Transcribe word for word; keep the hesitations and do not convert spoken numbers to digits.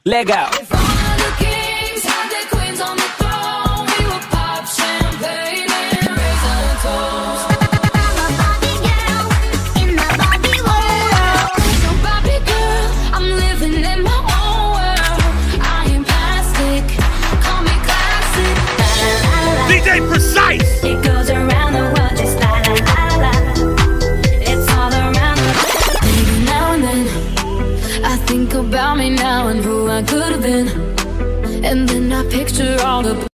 Leg out. If all of the kings had their queens on the throne, we would pop champagne and raise a toast. I'm a Barbie girl in my Barbie world. So Barbie girl, I'm living in my own world. I am plastic, call me classic. La, la, la, la. D J Precise. It goes around the world just la la la la. It's all around the world. Maybe now and then I think about me now and who I could have been, and then I picture all the